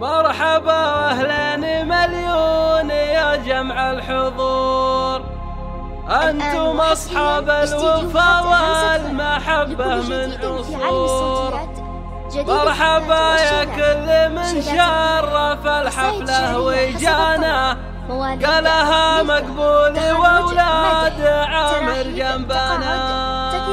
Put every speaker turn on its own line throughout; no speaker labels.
مرحبا واهلين مليون يا جمع الحضور، أنتم أصحاب الوفا والمحبة من عصور. مرحبا يا كل من شرف الحفلة وجانا، قالها مقبول وأولاد عامر جنبنا.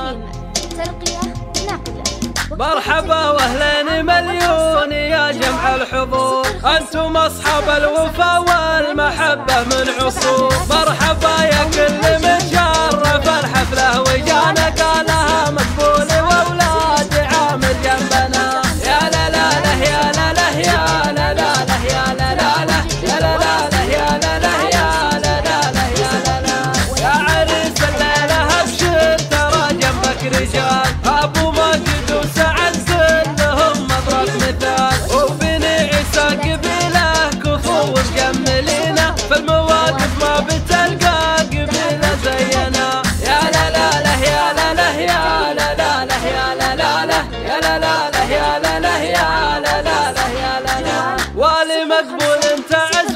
مرحبا واهلين مليون يا جمع الحضور، أنتم أصحاب الوفا والمحبة من عصور. مرحبا يا كل من شرف الحفلة وجانا، قالها مقبول وأولاد عامر جنبنا. يا لا لا لا يا لا لا يا لا لا لا يا لا لا لا يا لا لا لا يا لا لا يا لا لا لا يا لا لا. يا عريس الليلة أبشر ترى جنبك رجال، أبو ماجد وسعد كلهم مضرب مثال، وبني عيسى قبيله كفو مجملينا، في المواقف ما بتلقى قبيله زينا. يا لا لا لا يا لا لا يا لا لا لا يا لا لا لا يا لا لا لا يا لا لا يا لا لا لا يا لا لا. والي مقبول انت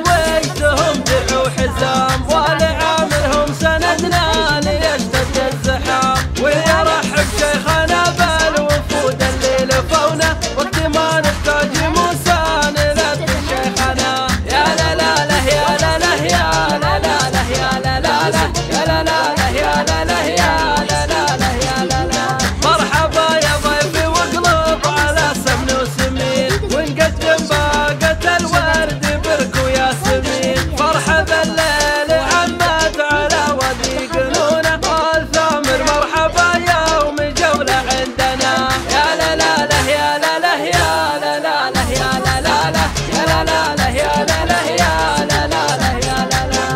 عزويتهم درع وحزام، والي عامرهم سندنا ليشتد الزحام، ويرحب شيخنا بالوفود اللي لفونا، وقت ما نحتاج موسى نلبي شيخنا. يا لا لا لا يا لا لا يا لا لا لا يا لا لا لا يا لا لا لا يا لا لا يا لا لا لا يا لا لا. مرحبا يا ضيفي واقلب على سمن وسمين، ونقدم باقة الورد برك وياسمين. فرحة الليل عمت على وادي قنونة، والثامر مرحبا يوم جولة عندنا. يا لا لا لا يا لا لا يا لا لا لا يا لا لا لا يا لا لا لا يا لا لا يا لا لا لا يا لا لا.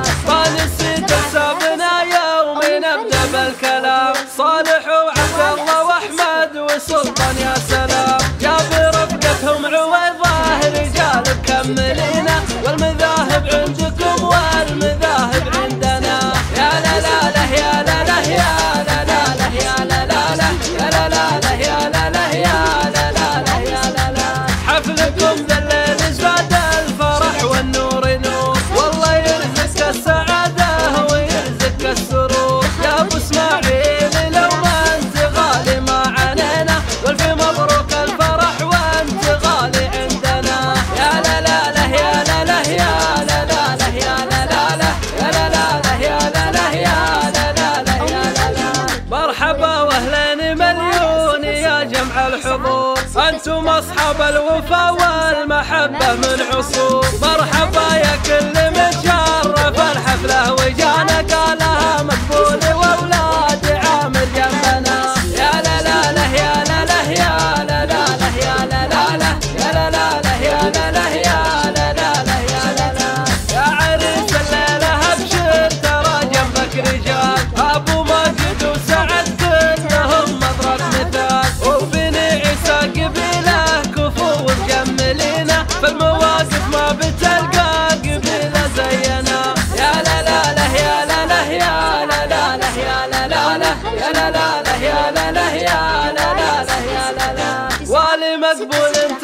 فنسيت حسابنا يوم نبدأ بالكلام، صالح وعبد الله واحمد وسلطان يا سلام، جاب رفقتهم عويضه رجال مكملينا، والمذاهب عندكم والمذاهب عندنا. يا لا لا لا يا لا لا يا لا لا لا يا لا لا لا يا لا لا لا يا لا لا يا لا لا لا يا لا لا. حفلكم ذا الليل زاد الفرح والنور نور، والله يرزقك السعادة ويرزقك السرور. يا ابو اسماعيل لو ما انت غالي ما علينا، والف مبروك الفرح وانت غالي عندنا. يا لا لا لا يا لا لا يا لا لا لا يا لا لا لا يا لا لا لا يا لا لا يا لا لا لا يا لا لا. مرحبا واهلين مليون يا جمع الحضور، أنتم أصحاب الوفا والمحبة من عصور. مرحبا يا كل من شرف الحفلة وجانا، قالها مقبول وأولاد عامر جنبنا. يا لا لا لا يا لا لا يا لا لا لا يا لا لا لا يا لا لا لا يا لا لا يا لا لا لا يا لا لا. يا عريس الليلة أبشر ترى جنبك رجال، أبو ماجد وسعد كلهم مضرب مثال، وبني عيسى قبيله كفو مجملينا، في المواقف ما بتلقى قبيله زينا. يا لا لا لا يا لا لا يا لا لا لا يا لا لا لا يا لا لا لا يا لا لا يا لا لا لا يا لا لا. والي مقبول انت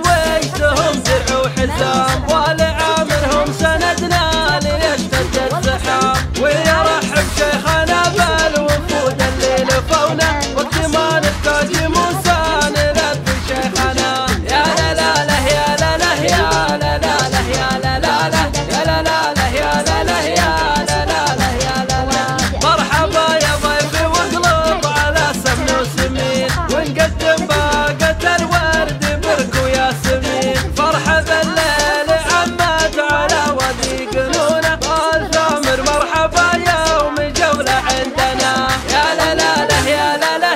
عزويتهم درع وحزام، والي عامرهم سندنا ليشتد الزحام، ويرحب شيخنا بالوفود اللي لفونا، وقت ما نحتاج موسى نلبي شيخنا. يا لا لا لا يا لا لا يا لا لا لا يا لا لا لا يا لا لا لا يا لا لا يا لا لا لا يا لا لا. مرحبا يا ضيفي واقلب على سمن وسمين، ونقدم باقة الورد برك وياسمين. فرحة الليل عمت على وادي قنونة، والثامر مرحبا يوم جولة عندنا. يا لا لا لا يا لا لا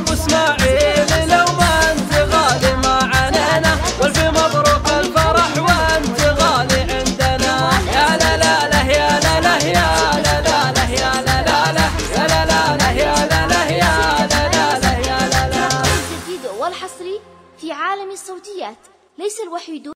ابو اسماعيل لو ما انت غالي ما عنينا، والف مبروك الفرح وانت غالي عندنا. يا لا لا لا يا لا لا يا لا لا لا يا لا لا لا يا لا لا لا يا لا لا يا لا لا لا يا لا لا.
الجديد والحصري في عالم الصوتيات ليس الوحيد.